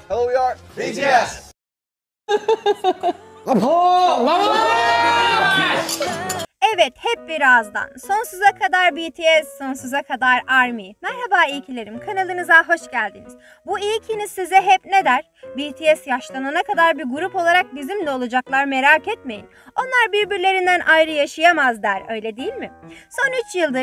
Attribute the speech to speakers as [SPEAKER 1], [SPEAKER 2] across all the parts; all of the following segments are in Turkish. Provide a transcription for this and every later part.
[SPEAKER 1] Hello, we are BTS.
[SPEAKER 2] Evet, hep bir ağızdan. Sonsuza kadar BTS, sonsuza kadar ARMY. Merhaba iyikilerim, kanalınıza hoş geldiniz. Bu iyikiniz size hep ne der? BTS yaşlanana kadar bir grup olarak bizimle olacaklar, merak etmeyin. Onlar birbirlerinden ayrı yaşayamaz der, öyle değil mi? Son 3 yıldır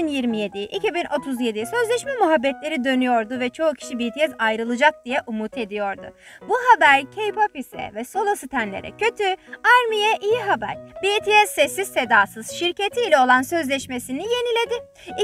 [SPEAKER 2] 2027-2037 sözleşme muhabbetleri dönüyordu ve çoğu kişi BTS ayrılacak diye umut ediyordu. Bu haber K-pop ise ve solo stenlere kötü, ARMY'ye iyi haber. BTS sessiz sedasız şirketiyle olan sözleşmesini yeniledi.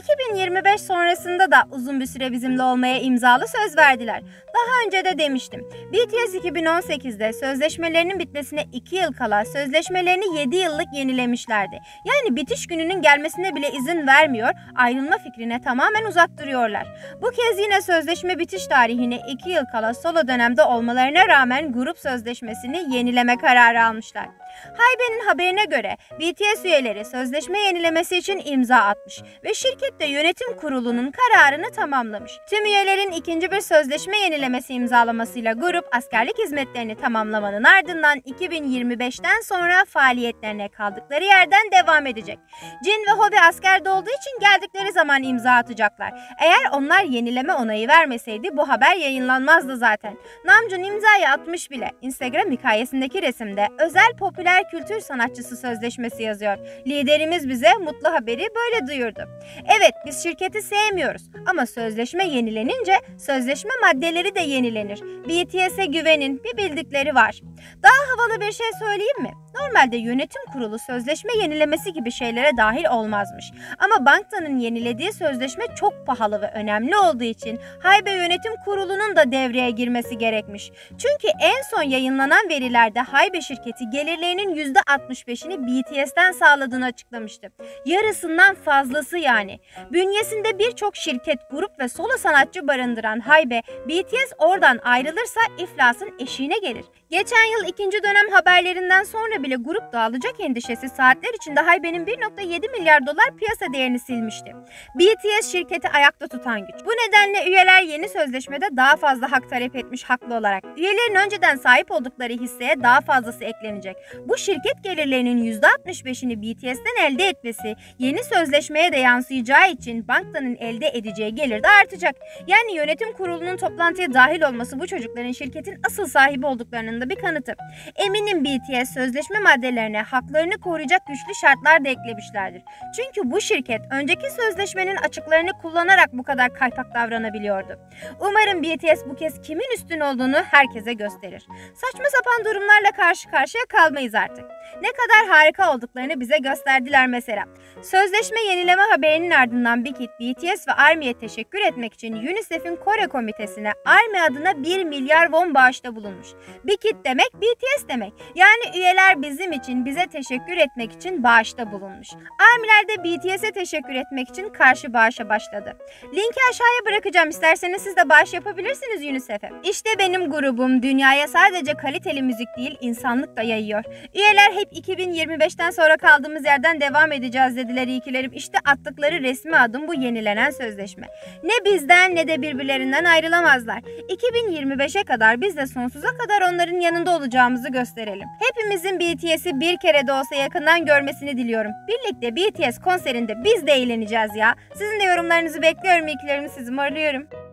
[SPEAKER 2] 2025 sonrasında da uzun bir süre bizimle olmaya imzalı söz verdiler. Daha önce de demiştim. BTS 2018'de sözleşmelerinin bitmesine 2 yıl kala sözleşmelerini 7 yıllık yenilemişlerdi. Yani bitiş gününün gelmesine bile izin vermiyor, ayrılma fikrine tamamen uzak duruyorlar. Bu kez yine sözleşme bitiş tarihine 2 yıl kala solo dönemde olmalarına rağmen grup sözleşmesini yenileme kararı almışlar. Hybe'nin haberine göre BTS üyeleri sözleşme yenilemesi için imza atmış ve şirket de yönetim kurulunun kararını tamamlamış. Tüm üyelerin ikinci bir sözleşme yenilemesi imzalamasıyla grup askerlik hizmetlerini tamamlamanın ardından 2025'ten sonra faaliyetlerine kaldıkları yerden devam edecek. Jin ve Hobi askerde olduğu için geldikleri zaman imza atacaklar. Eğer onlar yenileme onayı vermeseydi bu haber yayınlanmazdı zaten. Namjoon imzayı atmış bile. Instagram hikayesindeki resimde özel popüler kültür sanatçısı sözleşmesi yazıyor. Liderimiz bize mutlu haberi böyle duyurdu. Evet, biz şirketi sevmiyoruz ama sözleşme yenilenince sözleşme maddeleri de yenilenir. BTS'e güvenin, bir bildikleri var. Daha havalı bir şey söyleyeyim mi? Normalde yönetim kurulu sözleşme yenilemesi gibi şeylere dahil olmazmış. Ama Bangtan'ın yenilediği sözleşme çok pahalı ve önemli olduğu için Hybe Yönetim Kurulu'nun da devreye girmesi gerekmiş. Çünkü en son yayınlanan verilerde Hybe şirketi gelirlerinin %65'ini BTS'ten sağladığını açıklamıştı. Yarısından fazlası yani. Bünyesinde birçok şirket, grup ve solo sanatçı barındıran Hybe, BTS oradan ayrılırsa iflasın eşiğine gelir. Geçen yıl ikinci dönem haberlerinden sonra bile grup dağılacak endişesi saatler içinde Hybe'nin 1,7 milyar dolar piyasa değerini silmişti. BTS şirketi ayakta tutan güç. Bu nedenle üyeler yeni sözleşmede daha fazla hak talep etmiş haklı olarak. Üyelerin önceden sahip oldukları hisseye daha fazlası eklenecek. Bu şirket gelirlerinin %65'ini BTS'ten elde etmesi yeni sözleşmeye de yansıyacağı için Bangtan'ın elde edeceği gelir de artacak. Yani yönetim kurulunun toplantıya dahil olması bu çocukların şirketin asıl sahibi olduklarının da bir kanıtı. Eminim BTS sözleşme maddelerine haklarını koruyacak güçlü şartlar da eklemişlerdir. Çünkü bu şirket önceki sözleşmenin açıklarını kullanarak bu kadar kaypak davranabiliyordu. Umarım BTS bu kez kimin üstün olduğunu herkese gösterir. Saçma sapan durumlarla karşı karşıya kalmayız artık. Ne kadar harika olduklarını bize gösterdiler mesela. Sözleşme yenileme haberinin ardından Big Hit, BTS ve ARMY'ye teşekkür etmek için UNICEF'in Kore komitesine ARMY adına 1 milyar won bağışta bulunmuş. Big Hit demek BTS demek. Yani üyeler bizim için, bize teşekkür etmek için bağışta bulunmuş. ARMY'ler de BTS'e teşekkür etmek için karşı bağışa başladı. Linki aşağıya bırakacağım. İsterseniz siz de bağış yapabilirsiniz UNICEF'e. İşte benim grubum dünyaya sadece kaliteli müzik değil, insanlık da yayıyor. Üyeler hep 2025'ten sonra kaldığımız yerden devam edeceğiz dediler iyikilerim. İşte attıkları resmi adım bu yenilenen sözleşme. Ne bizden ne de birbirlerinden ayrılamazlar. 2025'e kadar biz de sonsuza kadar onların yanında olacağımızı gösterelim. Hepimizin BTS'i bir kere de olsa yakından görmesini diliyorum. Birlikte BTS konserinde biz de eğleneceğiz ya. Sizin de yorumlarınızı bekliyorum iyikilerim, sizi morluyorum.